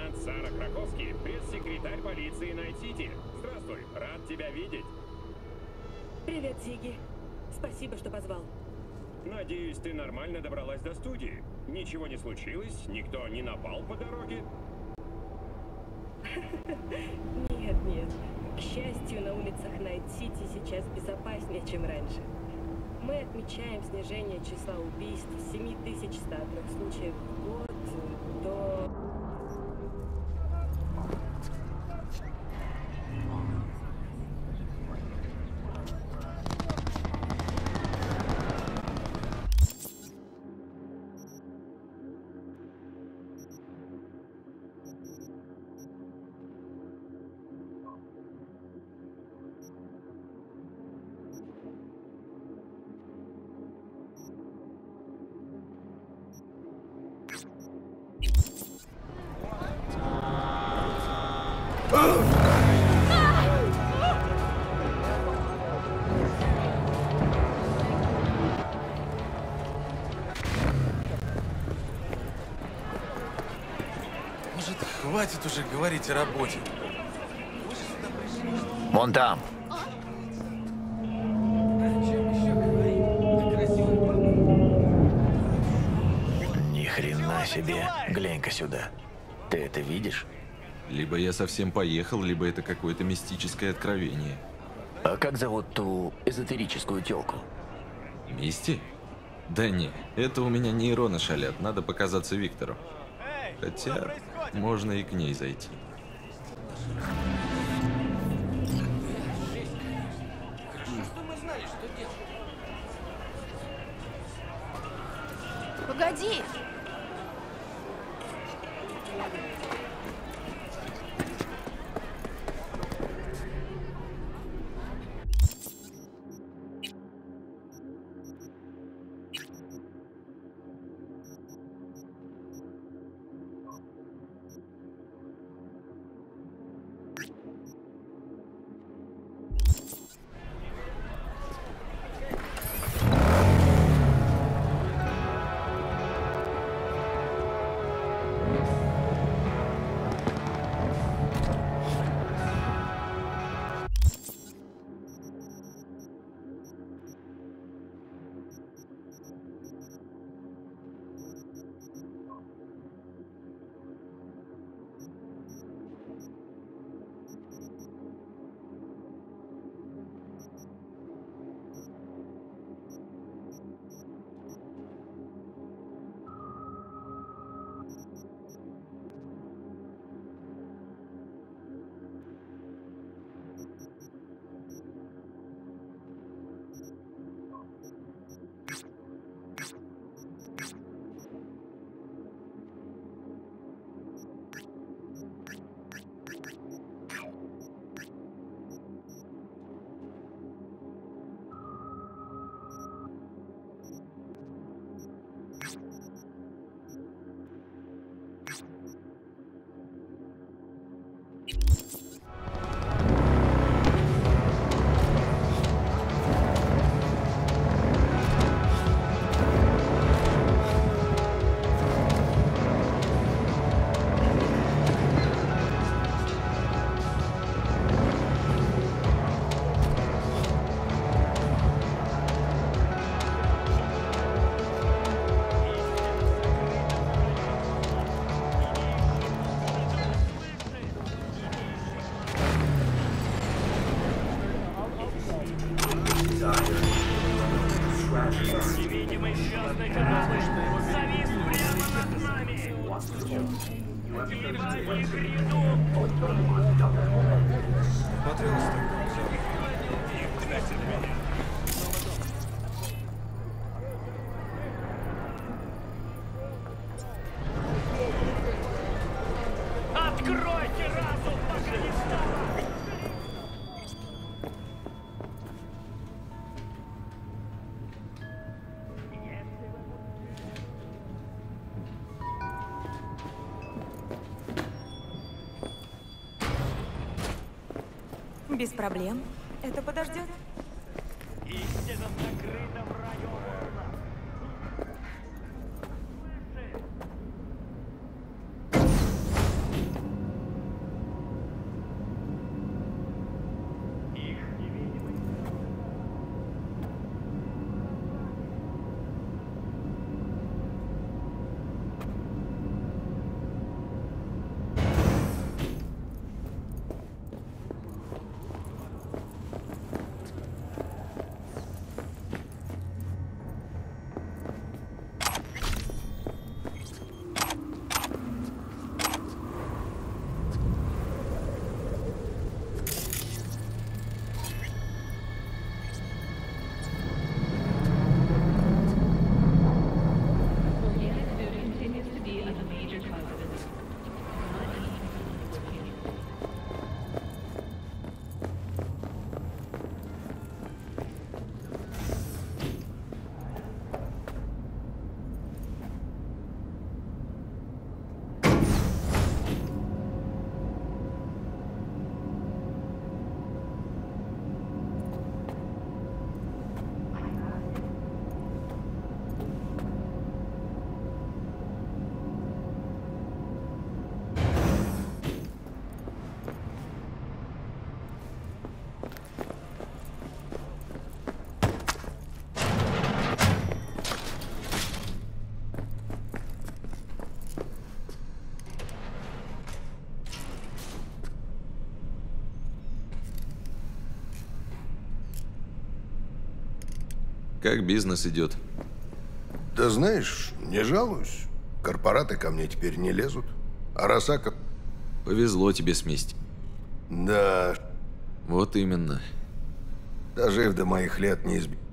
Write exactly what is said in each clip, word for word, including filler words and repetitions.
Лейтенант Сара Краковский, пресс-секретарь полиции Найт-Сити. Здравствуй, рад тебя видеть. Привет, Зигги. Спасибо, что позвал. Надеюсь, ты нормально добралась до студии. Ничего не случилось, никто не напал по дороге. Нет, нет. К счастью, на улицах Найт-Сити сейчас безопаснее, чем раньше. Мы отмечаем снижение числа убийств с семи тысяч ста трёх случаев в год до... Может, хватит уже говорить о работе? Вон там. Ни хрена себе. Глянь-ка сюда. Ты это видишь? Либо я совсем поехал, либо это какое-то мистическое откровение. А как зовут ту эзотерическую тёлку? Мисти? Да не, это у меня нейроны шалят, надо показаться Виктору. Хотя, можно и к ней зайти. Погоди! Невидимый звездный корабль завис прямо над нами! Погибали гряду! Откройте разум, пока не стало! Без проблем. Это подождет. Истина в закрытом радиоволнах. Как бизнес идет? Да знаешь, не жалуюсь. Корпораты ко мне теперь не лезут. А Росака... Повезло тебе с Мисти. Да, Вот именно. дожив до моих лет не изби...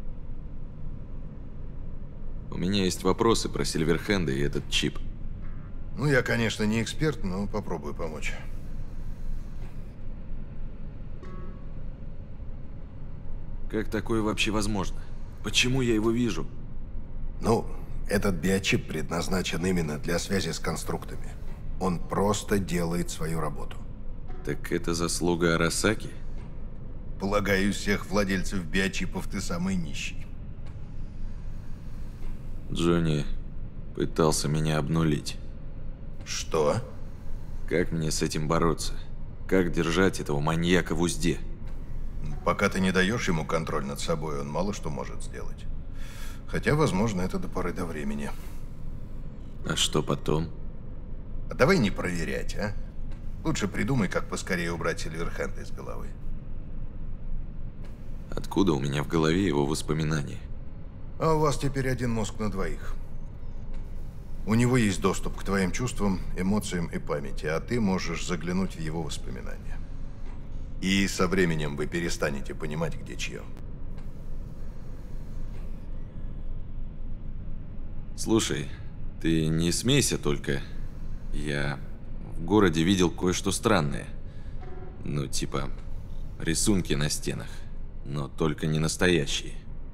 У меня есть вопросы про Сильверхенда и этот чип. Ну, я, конечно, не эксперт, но попробую помочь. Как такое вообще возможно? Почему я его вижу? Ну, этот биочип предназначен именно для связи с конструктами. Он просто делает свою работу. Так это заслуга Арасаки? Полагаю, из всех владельцев биочипов ты самый нищий. Джонни пытался меня обнулить. Что? Как мне с этим бороться? Как держать этого маньяка в узде? Пока ты не даешь ему контроль над собой, он мало что может сделать. Хотя, возможно, это до поры до времени. А что потом? А давай не проверять, а? Лучше придумай, как поскорее убрать Сильверхенда из головы. Откуда у меня в голове его воспоминания? А у вас теперь один мозг на двоих. У него есть доступ к твоим чувствам, эмоциям и памяти, а ты можешь заглянуть в его воспоминания. И со временем вы перестанете понимать, где чье. Слушай, ты не смейся только. Я в городе видел кое-что странное. Ну, типа, рисунки на стенах. Но только не настоящие.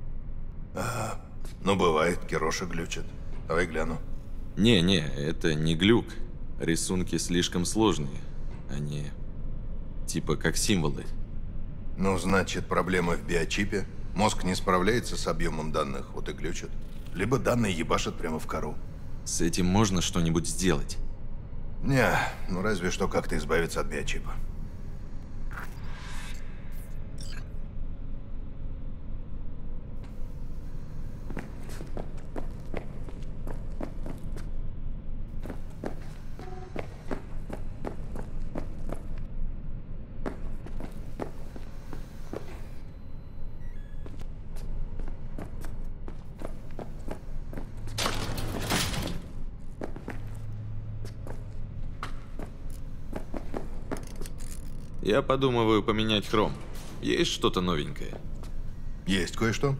Ну, бывает, Кироша глючит. Давай гляну. Не-не, это не глюк. Рисунки слишком сложные. Они типа как символы. Ну, значит, проблема в биочипе. Мозг не справляется с объемом данных, вот и глючит. Либо данные ебашат прямо в кору. С этим можно что-нибудь сделать? Не, ну разве что как-то избавиться от биочипа. Я подумываю поменять хром. Есть что-то новенькое? Есть кое-что.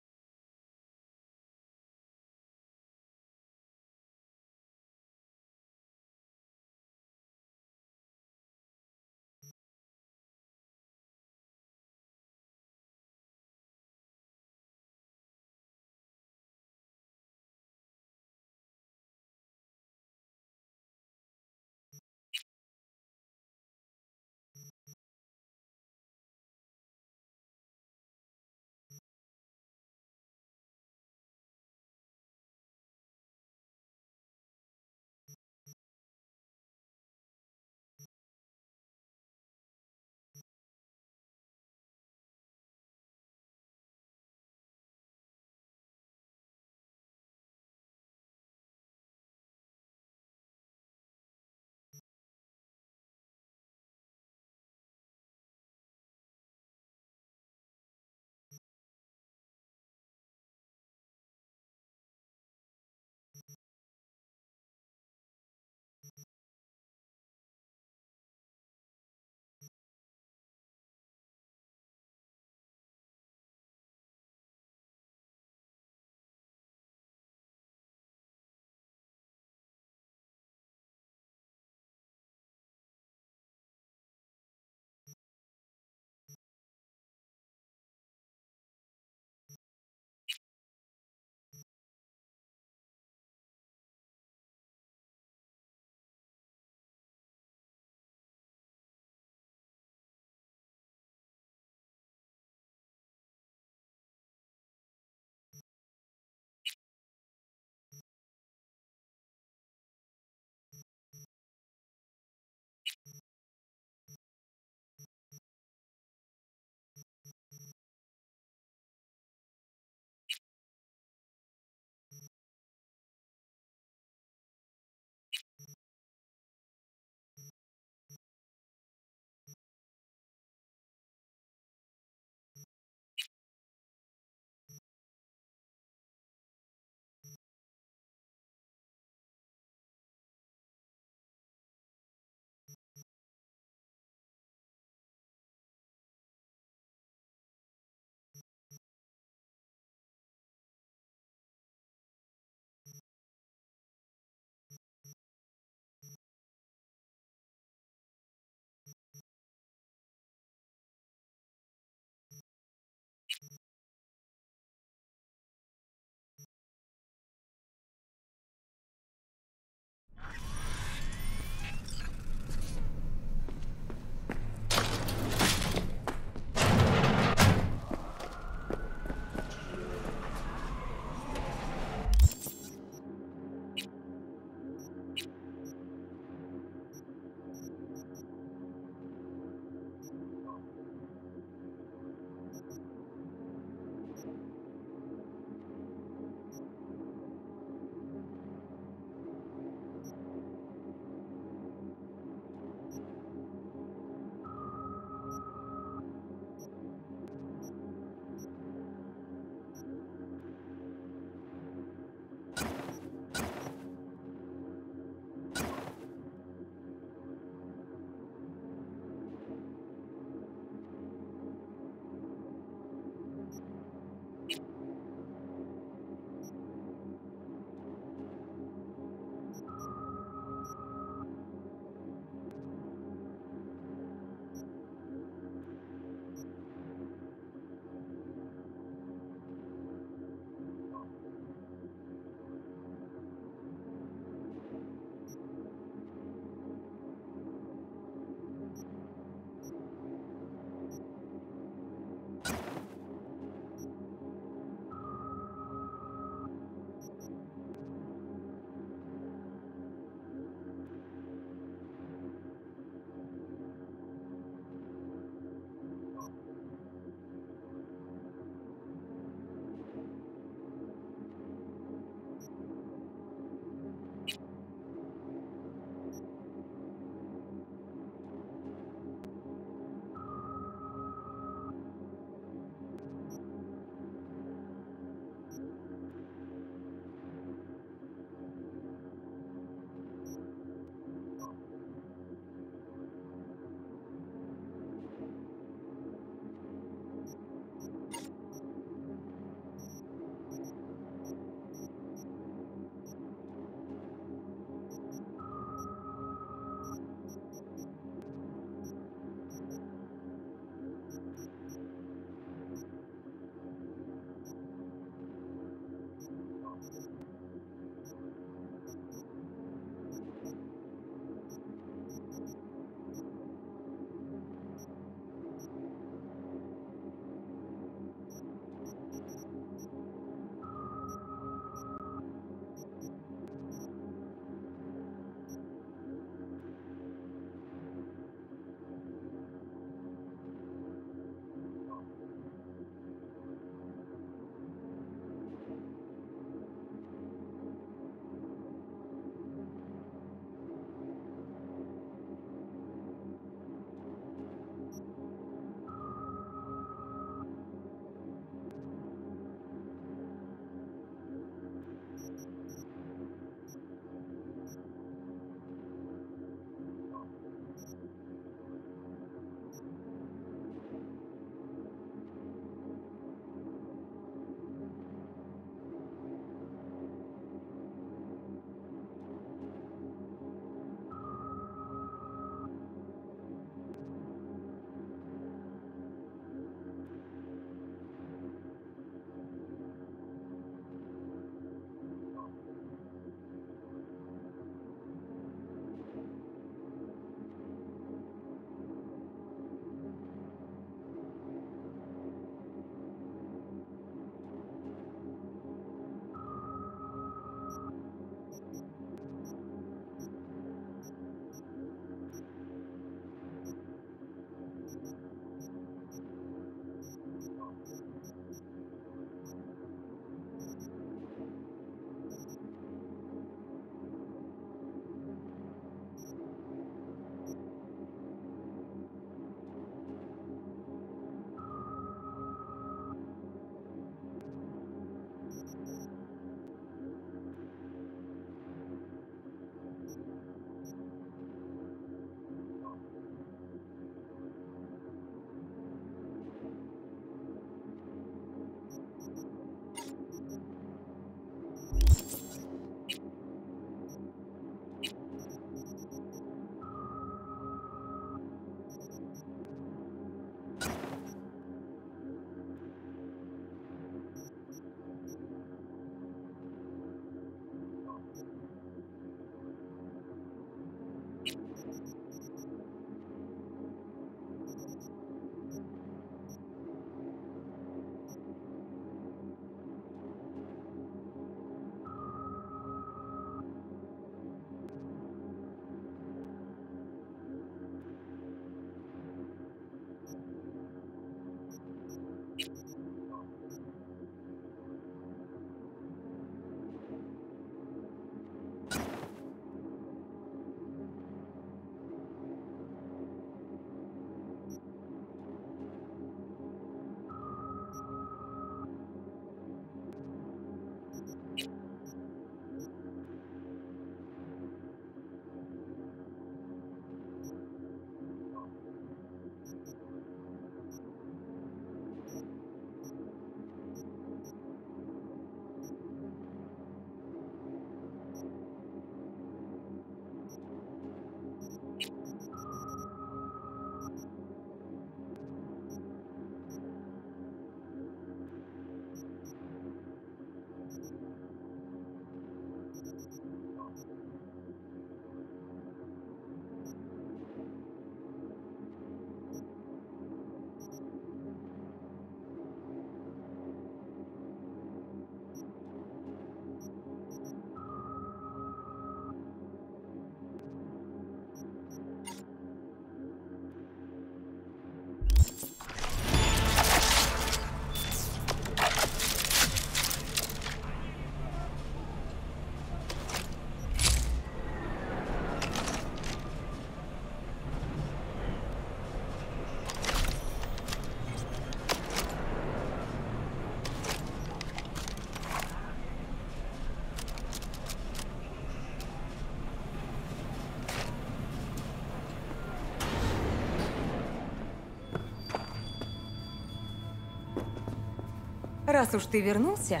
раз уж ты вернулся,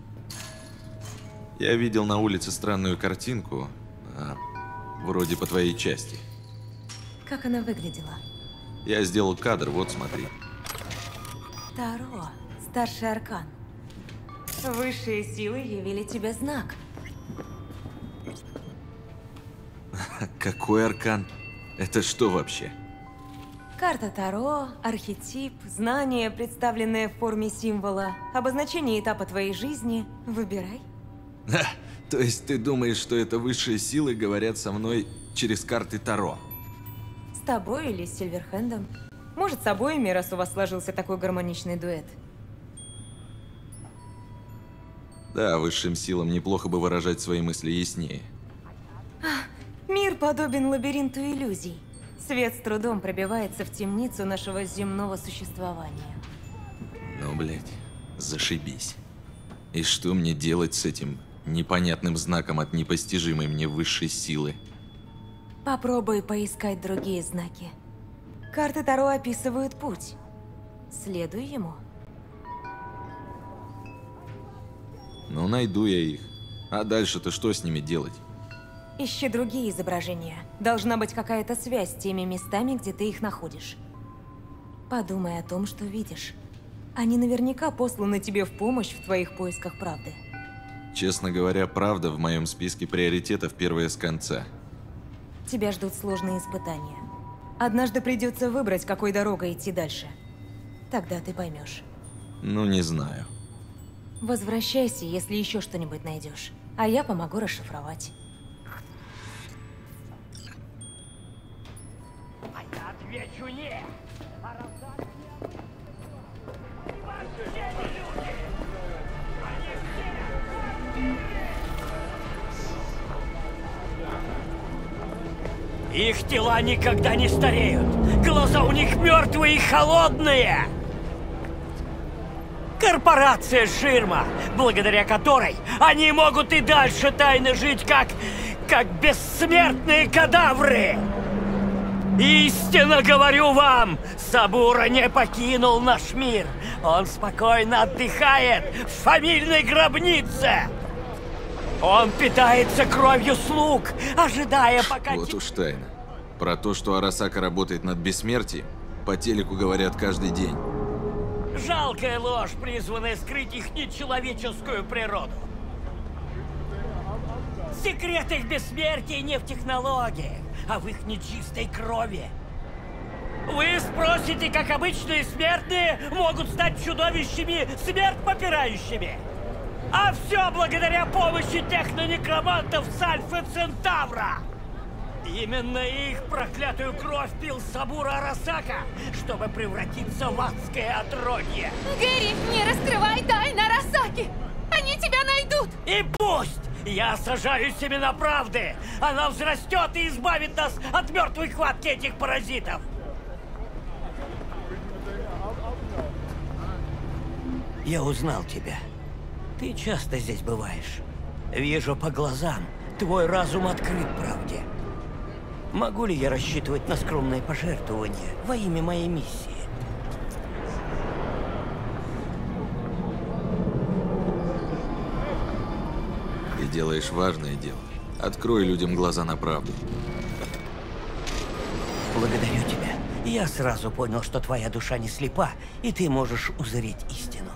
Я видел на улице странную картинку, а, вроде по твоей части. как она выглядела? Я сделал кадр, вот смотри. Таро, старший аркан. Высшие силы явили тебе знак. Какой аркан? Это что вообще? Карта Таро, архетип, знания, представленные в форме символа, обозначение этапа твоей жизни. Выбирай. Ха, то есть ты думаешь, что это высшие силы говорят со мной через карты Таро? С тобой или с Сильверхендом? Может, с обоими, раз у вас сложился такой гармоничный дуэт. Да, высшим силам неплохо бы выражать свои мысли яснее. Мир подобен лабиринту иллюзий. Свет с трудом пробивается в темницу нашего земного существования. Ну, блядь, зашибись. И что мне делать с этим непонятным знаком от непостижимой мне высшей силы? Попробуй поискать другие знаки. Карты Таро описывают путь. Следуй ему. Ну, найду я их. А дальше-то что с ними делать? Ищи другие изображения. Должна быть какая-то связь с теми местами, где ты их находишь. Подумай о том, что видишь. Они наверняка посланы тебе в помощь в твоих поисках правды. Честно говоря, правда в моем списке приоритетов первая с конца. Тебя ждут сложные испытания. Однажды придется выбрать, какой дорогой идти дальше. Тогда ты поймешь. Ну, не знаю. Возвращайся, если еще что-нибудь найдешь. А я помогу расшифровать. А я отвечу нет. А раз так, они вообще не люди. Они все. Их тела никогда не стареют. Глаза у них мертвые и холодные. Корпорация Ширма, благодаря которой они могут и дальше тайно жить, как... как бессмертные кадавры. Истинно говорю вам, Сабура не покинул наш мир. Он спокойно отдыхает в фамильной гробнице. Он питается кровью слуг, ожидая, пока... Вот уж тайна. Про то, что Арасака работает над бессмертием, по телеку говорят каждый день. Жалкая ложь, призванная скрыть их нечеловеческую природу. Секрет их бессмертия не в технологиях, а в их нечистой крови. Вы спросите, как обычные смертные могут стать чудовищами, смерть попирающими? А все благодаря помощи технонекромантов с Альфа Центавра! Именно их проклятую кровь пил Сабура Арасака, чтобы превратиться в адское отродье. Гэри, не раскрывай тайны Арасаки! Они тебя найдут! И пусть! Я сажаю семена правды! Она взрастет и избавит нас от мертвой хватки этих паразитов! Я узнал тебя. Ты часто здесь бываешь. Вижу по глазам, твой разум открыт правде. Могу ли я рассчитывать на скромное пожертвование во имя моей миссии? Ты делаешь важное дело. Открой людям глаза на правду. Благодарю тебя. Я сразу понял, что твоя душа не слепа, и ты можешь узреть истину.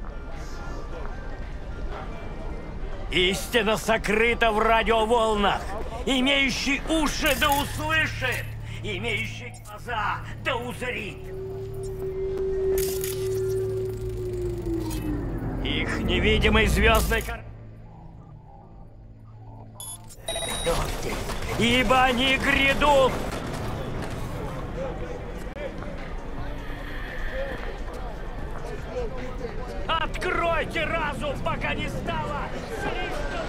Истина сокрыта в радиоволнах. Имеющий уши да услышит, имеющий глаза да узрит. Их невидимый звездный кор... Ибо они грядут. Откройте разум, пока не стало слишком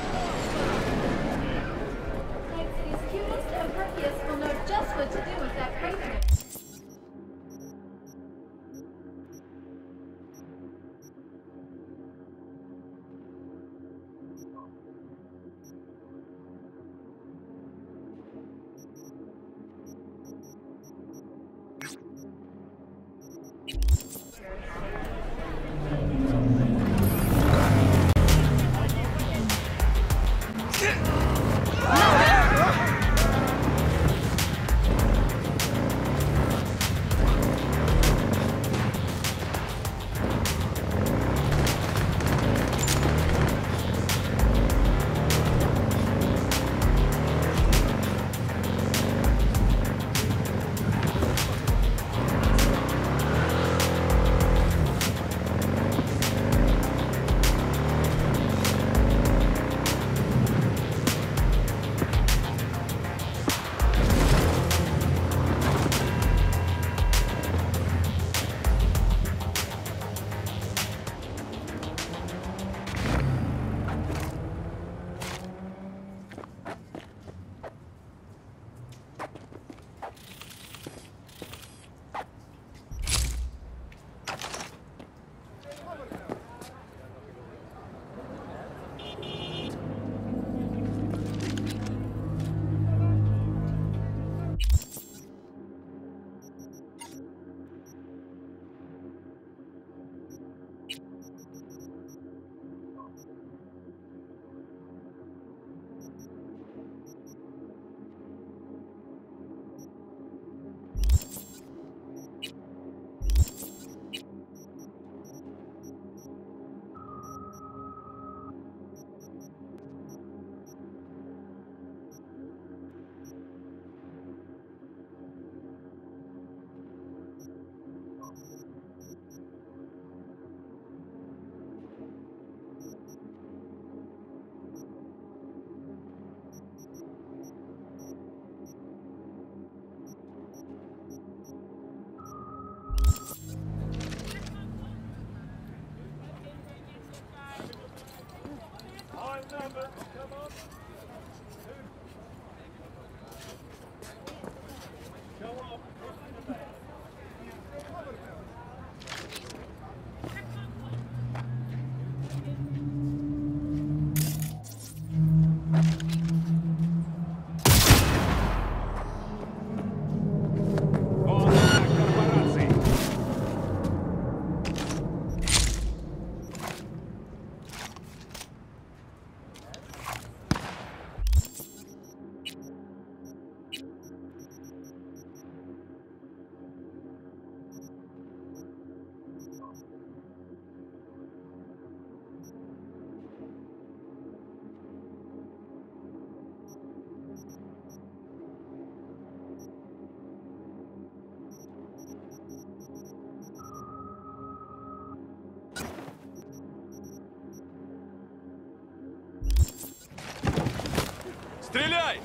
Стреляй!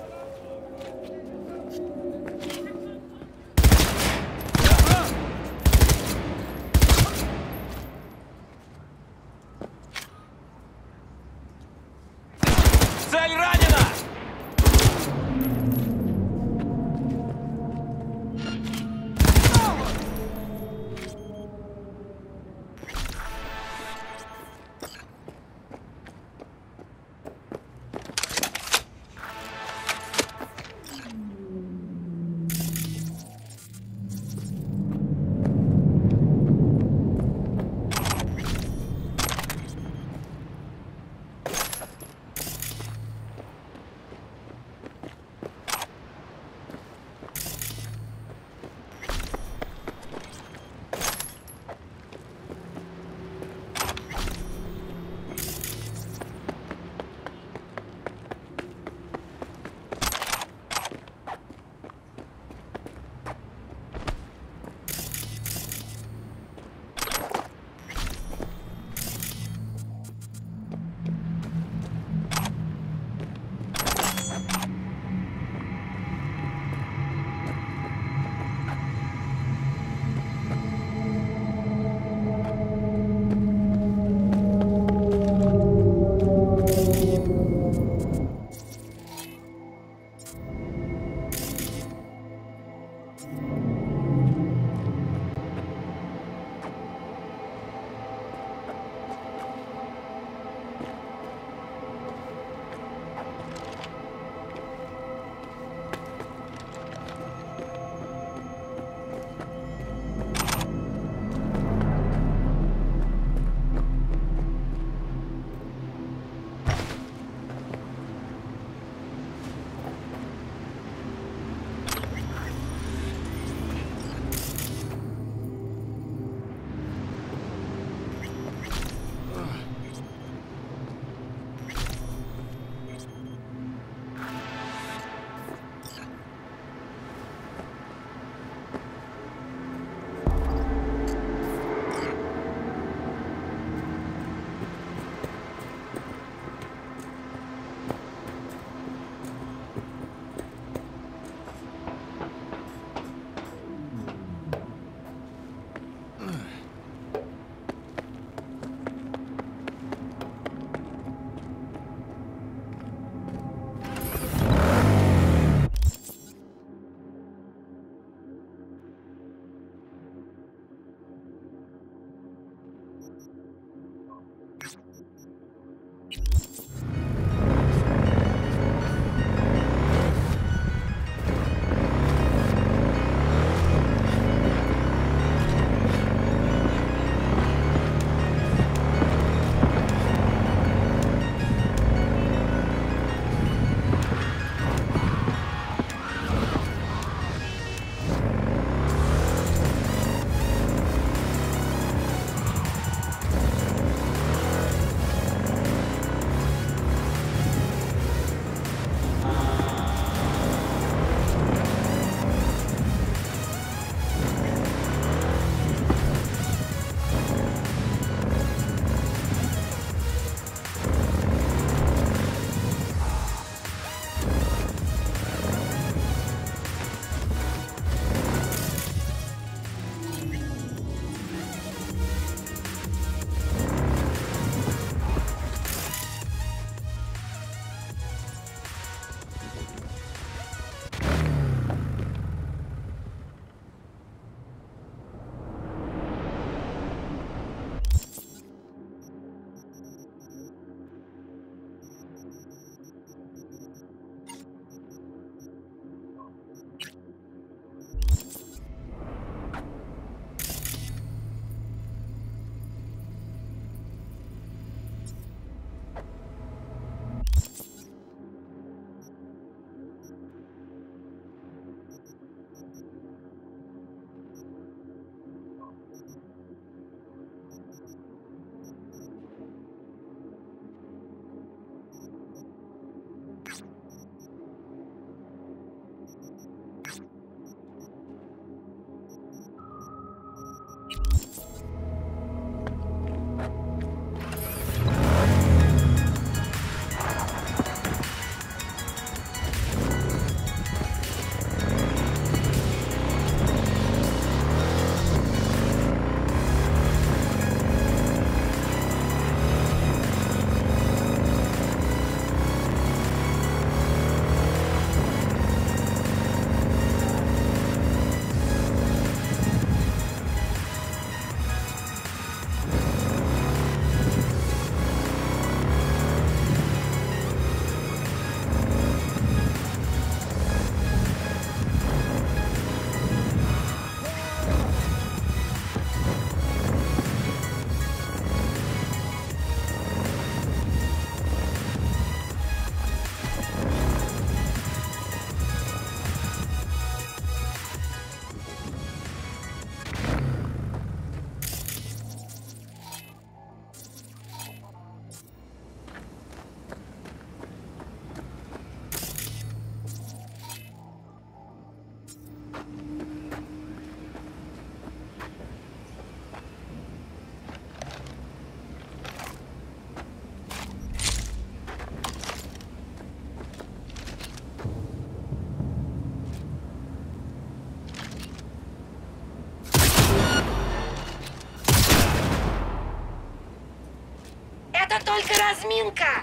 Цель ранена! разминка!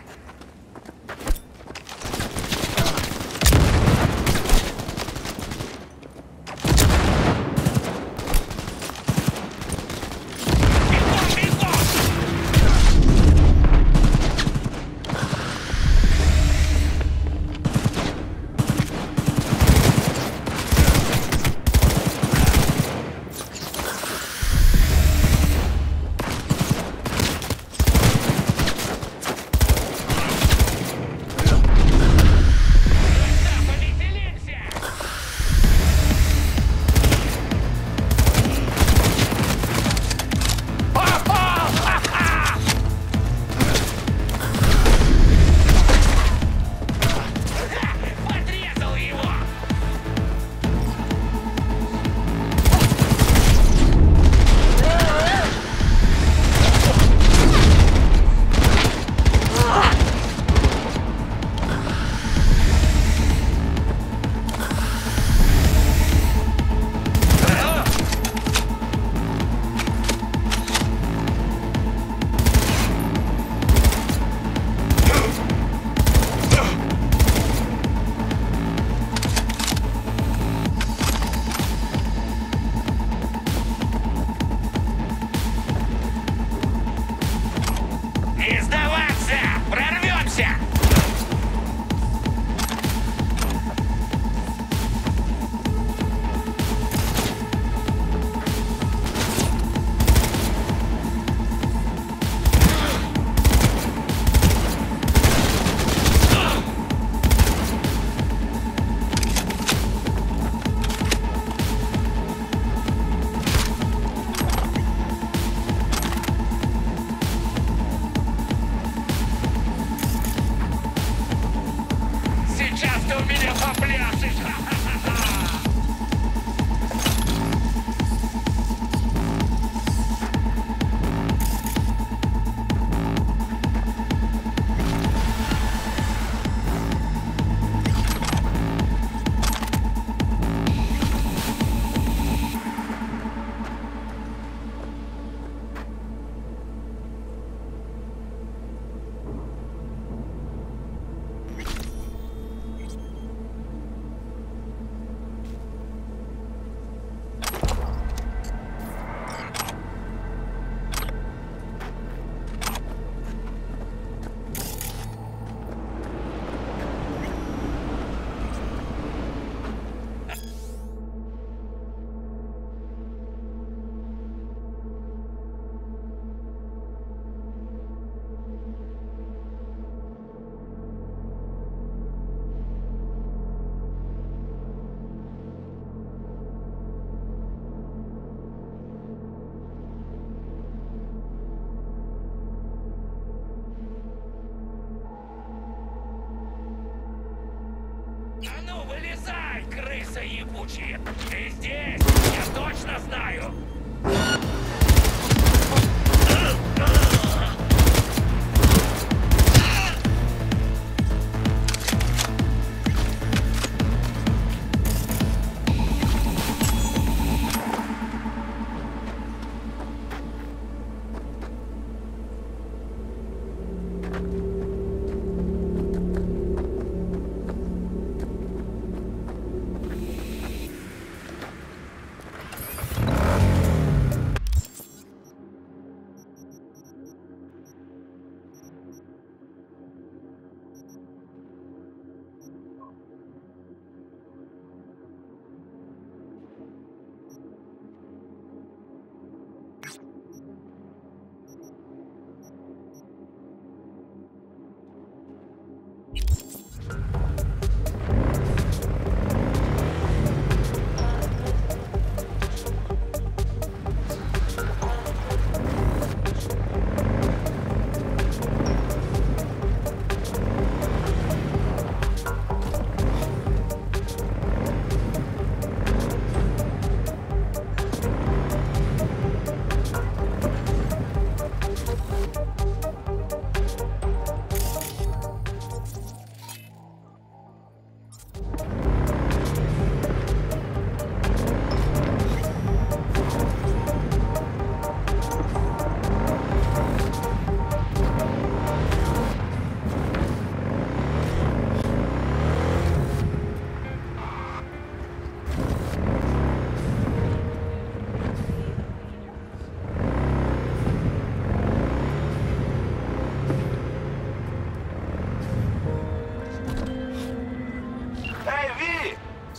А ну, вылезай, крыса ебучая! Ты здесь! Я точно знаю!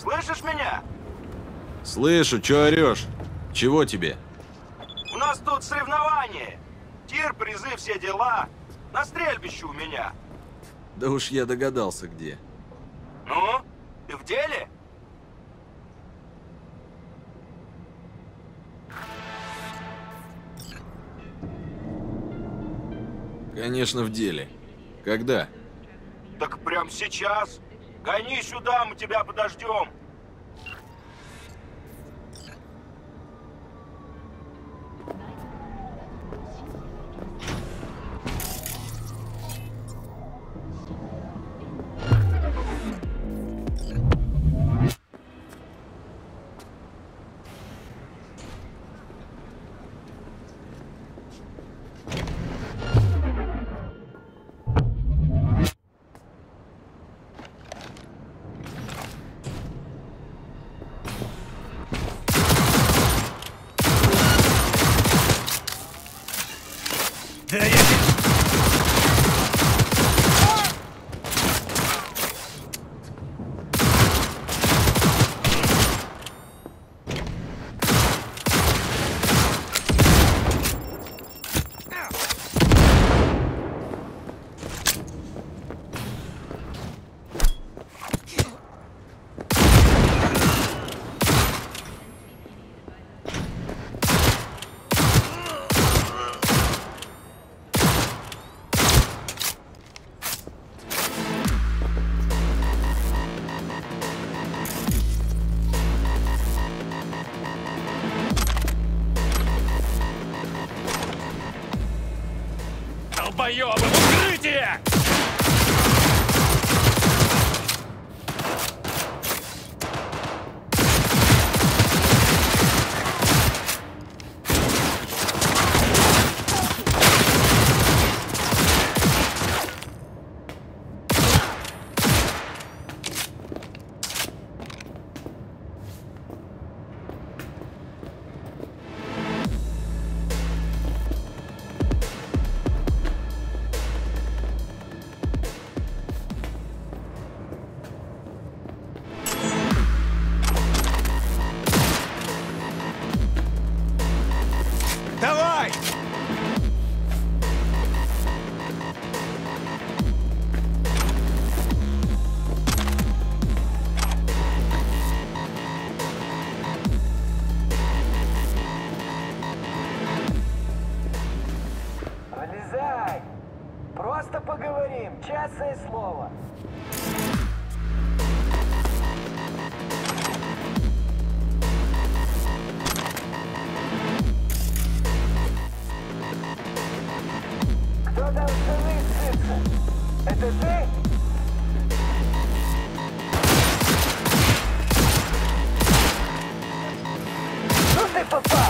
Слышишь меня? Слышу, чё орёшь? Чего тебе? У нас тут соревнование. Тир, призы, все дела. На стрельбище у меня. Да уж я догадался, где. Ну, ты в деле? Конечно, в деле. Когда? Так прямо сейчас. Гони сюда, мы тебя подождем. Долбоёбы, в укрытие! Давай! Вылезай! Просто поговорим, честное слово. Кто там сцены? Это ты? Ну ты попал!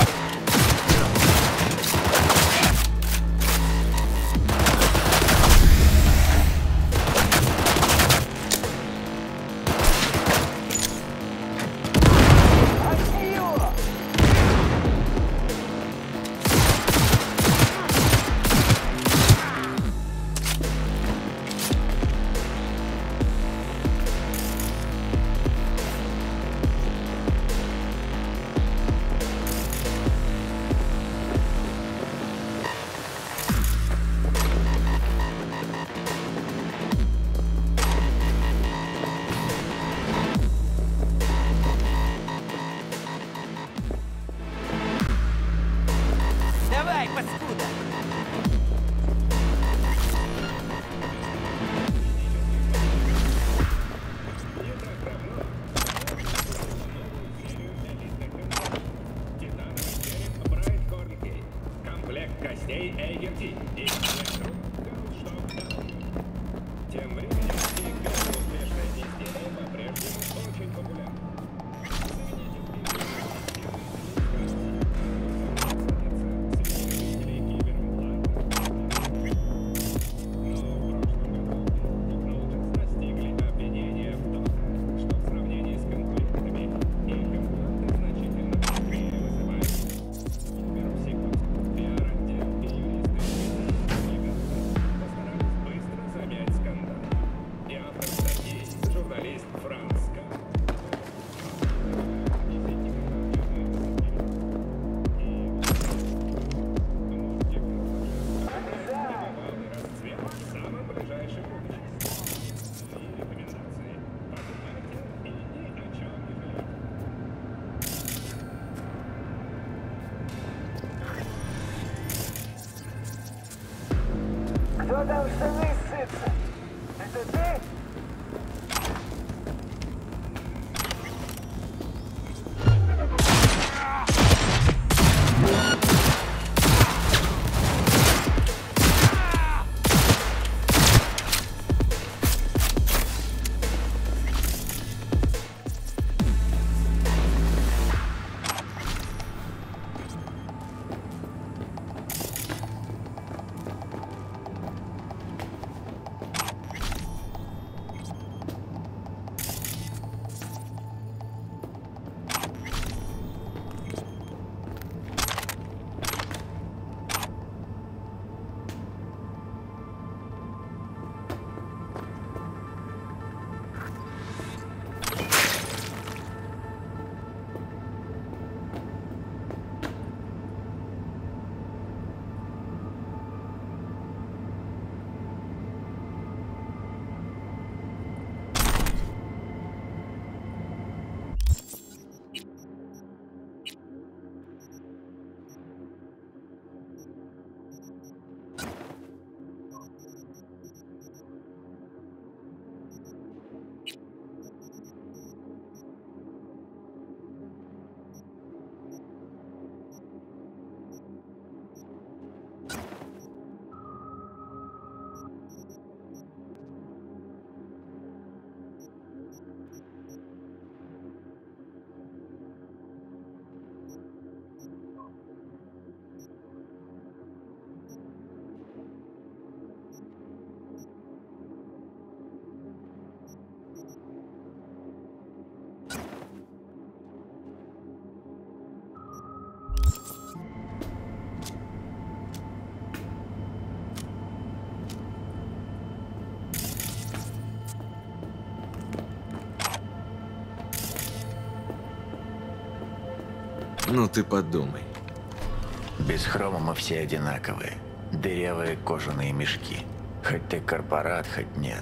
Ну ты подумай. Без хрома мы все одинаковые. Дырявые кожаные мешки. Хоть ты корпорат, хоть нет.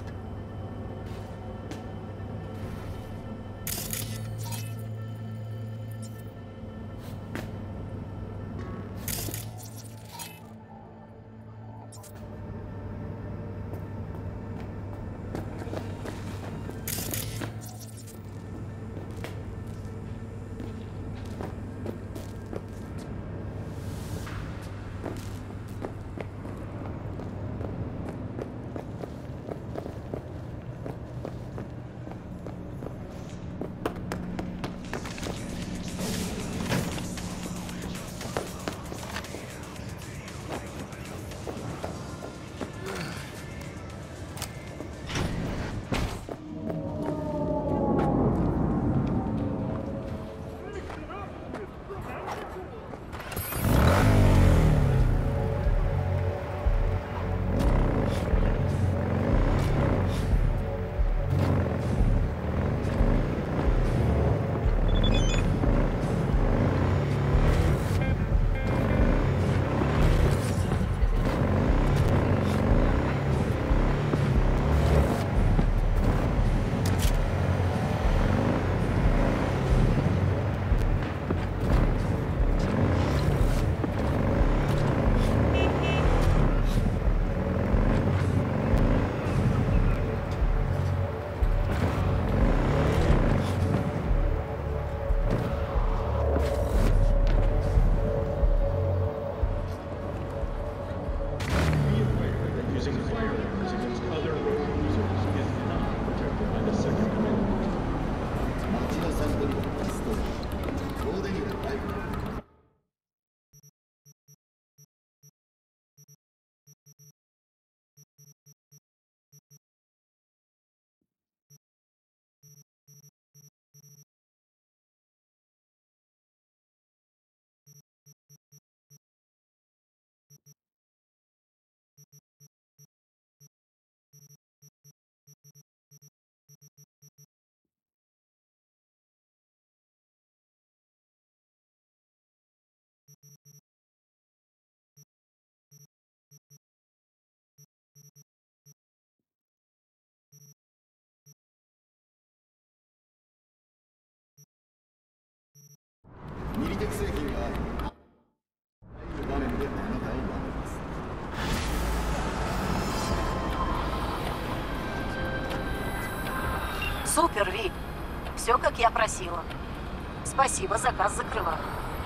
Супер, Вик. Все, как я просила. Спасибо, заказ закрываю.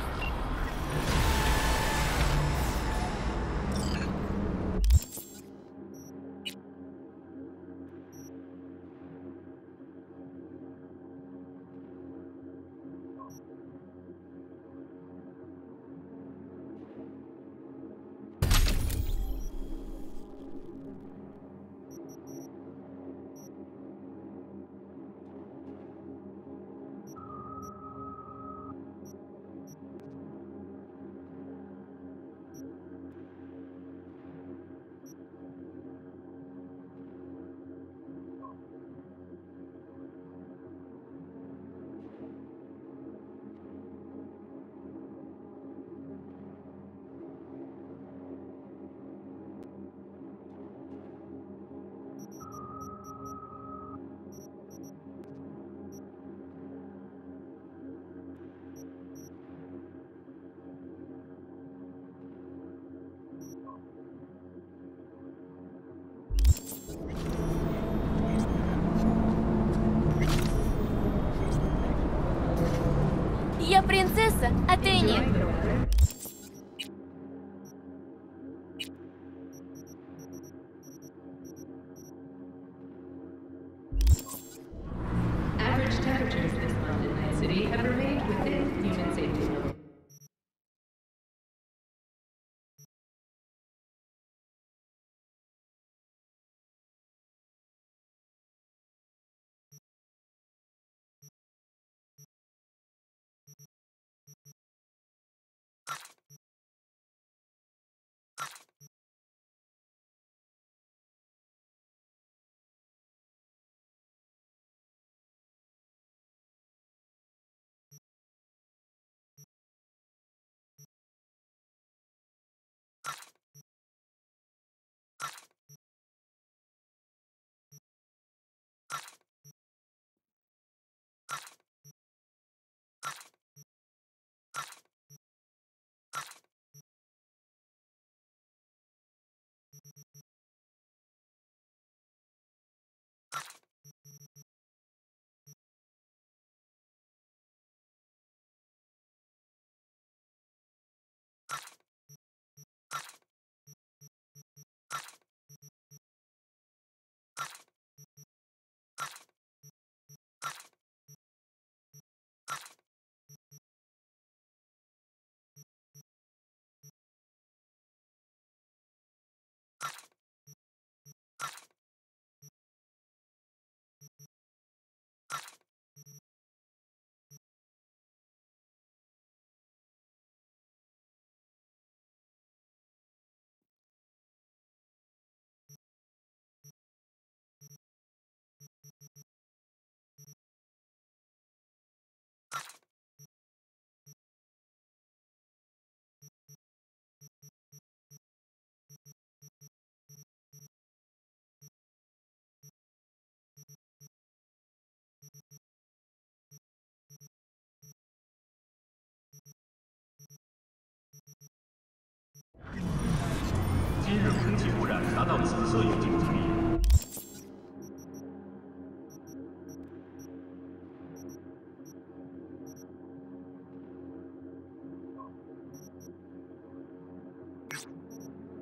Я принцесса, а ты нет. Average temperatures this month in Night City have remained within human safety limits.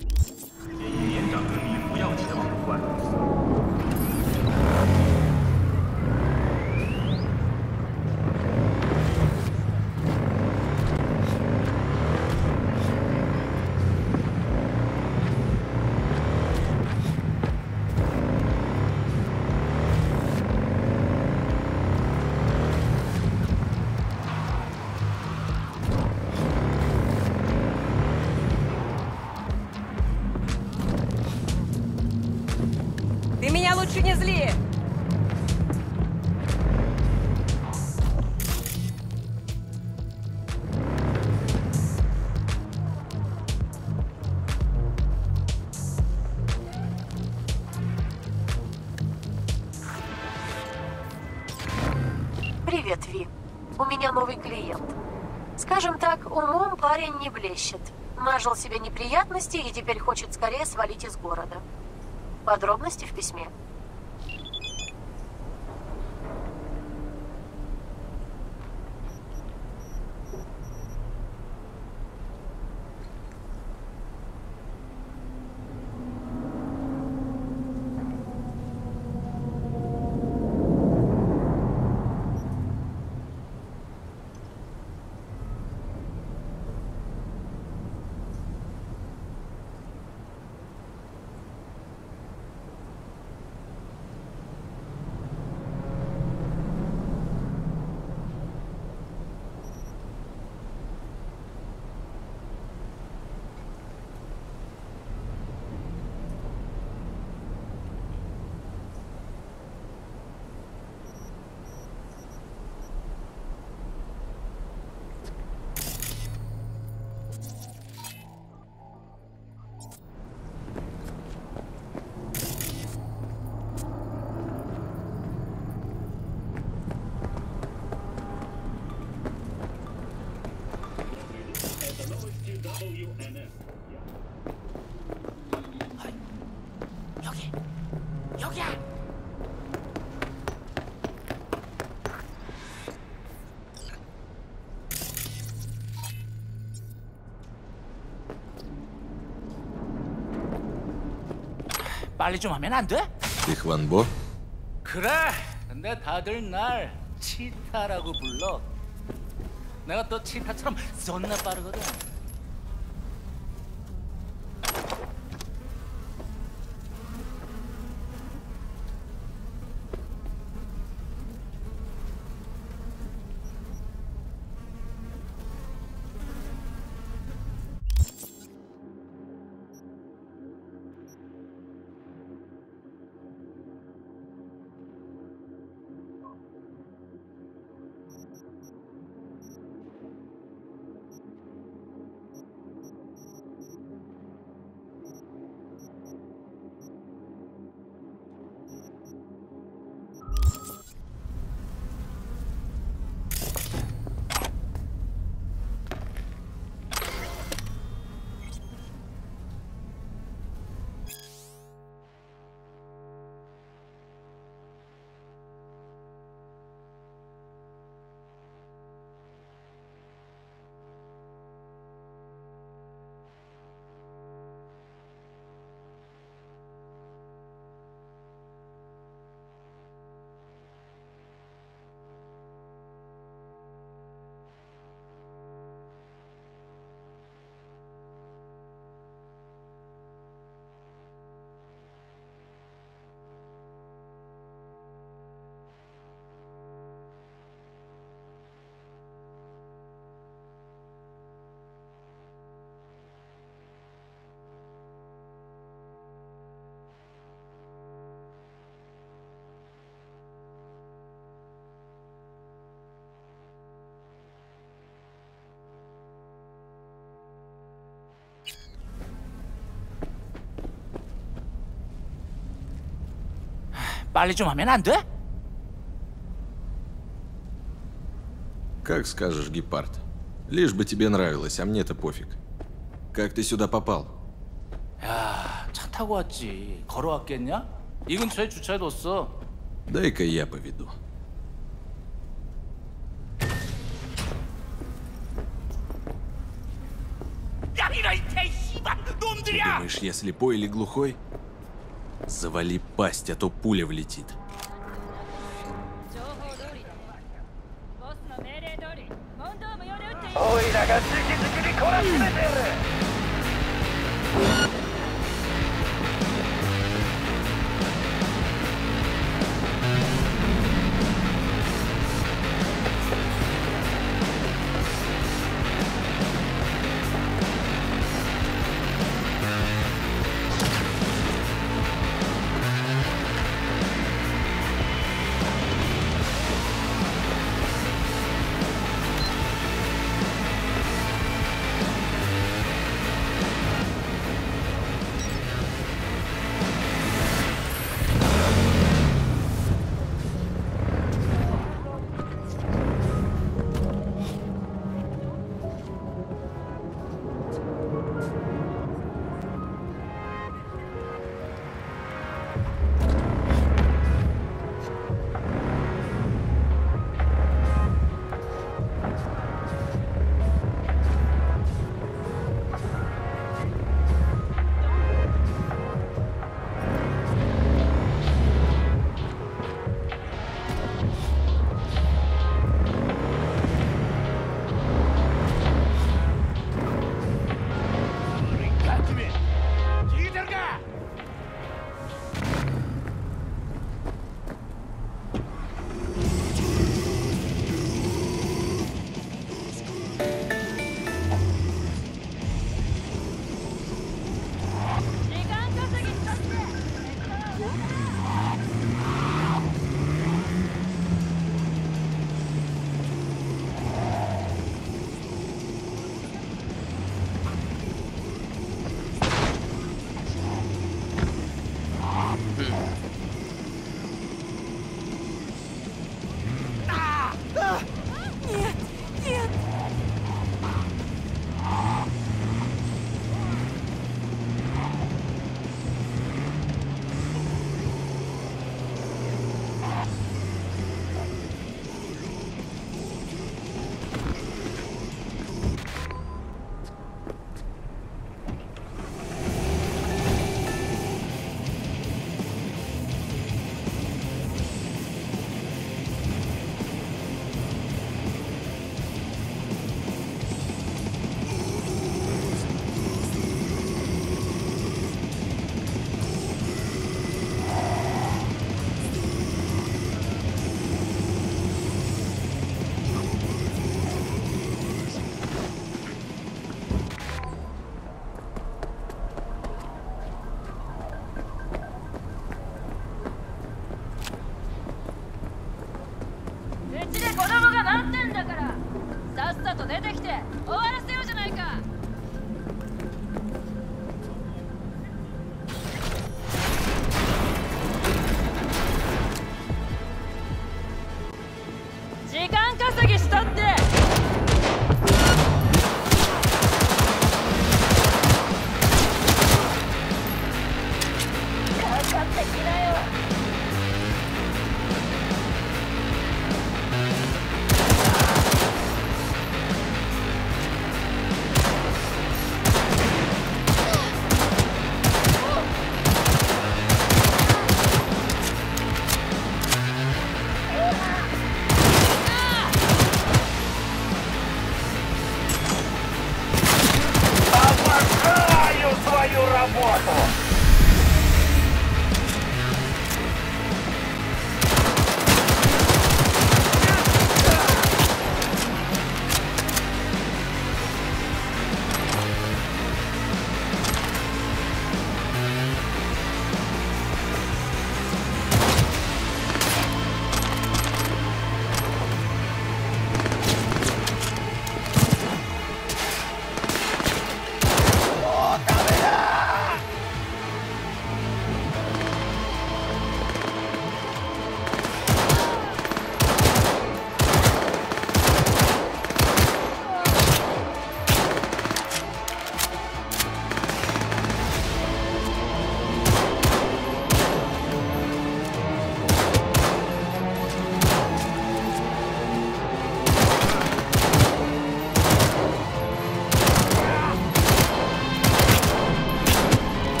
连长更衣不要前往国外。 Ты меня лучше не зли! Привет, Ви. У меня новый клиент. Скажем так, умом парень не блещет. Нажил себе неприятности и теперь хочет скорее свалить из города. Подробности в письме. 여기, 여기야. 빨리 좀 하면 안 돼? Ихванбо? 그래. 근데 다들 날 치타라고 불러. 내가 또 치타처럼 존나 빠르거든. 빨리 좀 하면 안 돼? Как скажешь, гепард. Лишь бы тебе нравилось, а мне-то пофиг. Как ты сюда попал? 야, 차 타고 왔지. 걸어왔겠냐? 이 근처에 주차해뒀어. Дай-ка я поведу. 야, 이런 개씨발 놈들! Ты думаешь, я слепой или глухой? Завали пасть, а то пуля влетит.